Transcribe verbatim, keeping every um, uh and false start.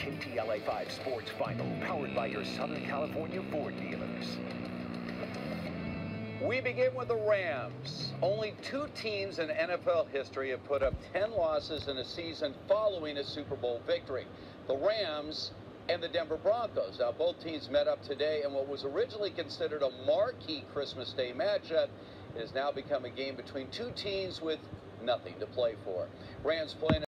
K T L A five Sports Final, powered by your Southern California Ford dealers. We begin with the Rams. Only two teams in N F L history have put up ten losses in a season following a Super Bowl victory. The Rams and the Denver Broncos. Now, both teams met up today in what was originally considered a marquee Christmas Day matchup. It has now become a game between two teams with nothing to play for. Rams playing